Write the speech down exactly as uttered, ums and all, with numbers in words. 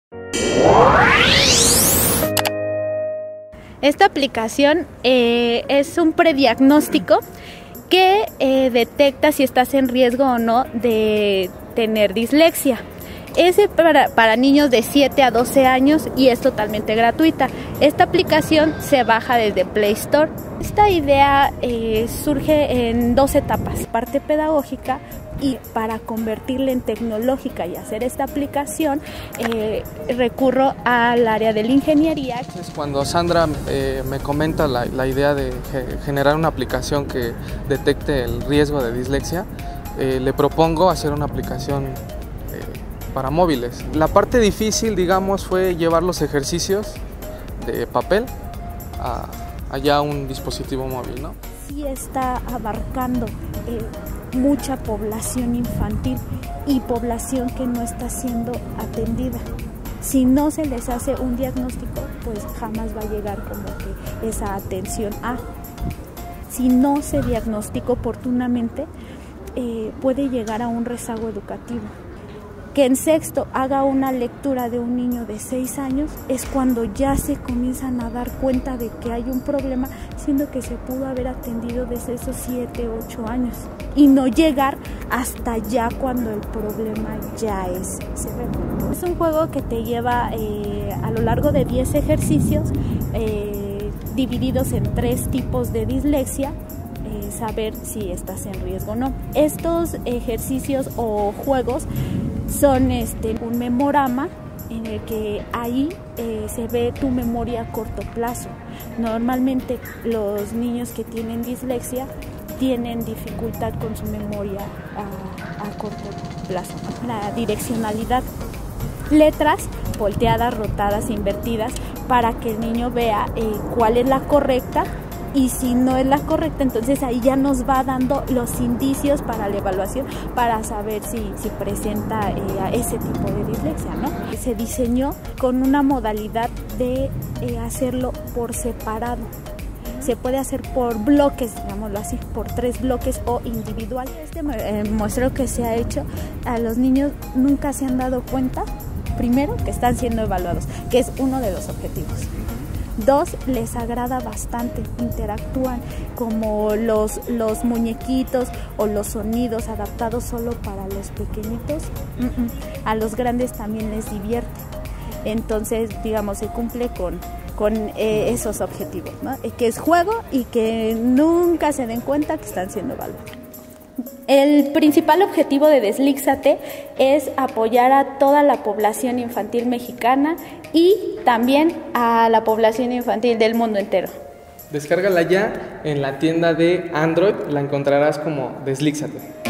Esta aplicación eh, es un prediagnóstico que eh, detecta si estás en riesgo o no de tener dislexia. Es para, para niños de siete a doce años y es totalmente gratuita. Esta aplicación se baja desde Play Store. Esta idea eh, surge en dos etapas, parte pedagógica, y para convertirla en tecnológica y hacer esta aplicación eh, recurro al área de la ingeniería. Entonces, cuando Sandra eh, me comenta la, la idea de generar una aplicación que detecte el riesgo de dislexia, eh, le propongo hacer una aplicación eh, para móviles. La parte difícil, digamos, fue llevar los ejercicios de papel a allá un dispositivo móvil, ¿no? Sí está abarcando eh, mucha población infantil y población que no está siendo atendida. Si no se les hace un diagnóstico, pues jamás va a llegar como que esa atención a. Si no se diagnostica oportunamente, eh, puede llegar a un rezago educativo. Que en sexto haga una lectura de un niño de seis años es cuando ya se comienzan a dar cuenta de que hay un problema, siendo que se pudo haber atendido desde esos siete, ocho años y no llegar hasta ya cuando el problema ya es severo. Es un juego que te lleva eh, a lo largo de diez ejercicios eh, divididos en tres tipos de dislexia, eh, saber si estás en riesgo o no. Estos ejercicios o juegos son este, un memorama en el que ahí eh, se ve tu memoria a corto plazo. Normalmente los niños que tienen dislexia tienen dificultad con su memoria a, a corto plazo. La direccionalidad, letras volteadas, rotadas, invertidas, para que el niño vea eh, cuál es la correcta. Y si no es la correcta, entonces ahí ya nos va dando los indicios para la evaluación, para saber si, si presenta eh, ese tipo de dislexia, ¿no? Se diseñó con una modalidad de eh, hacerlo por separado. Se puede hacer por bloques, digámoslo así, por tres bloques o individual. Este eh, muestreo que se ha hecho, a los niños nunca se han dado cuenta, primero, que están siendo evaluados, que es uno de los objetivos. Dos, les agrada bastante, interactúan, como los, los muñequitos o los sonidos adaptados solo para los pequeñitos, mm -mm. a los grandes también les divierte. Entonces, digamos, se cumple con, con eh, esos objetivos, ¿no? Que es juego y que nunca se den cuenta que están siendo evaluados. El principal objetivo de Deslíxate es apoyar a toda la población infantil mexicana y también a la población infantil del mundo entero. Descárgala ya en la tienda de Android, la encontrarás como Deslíxate.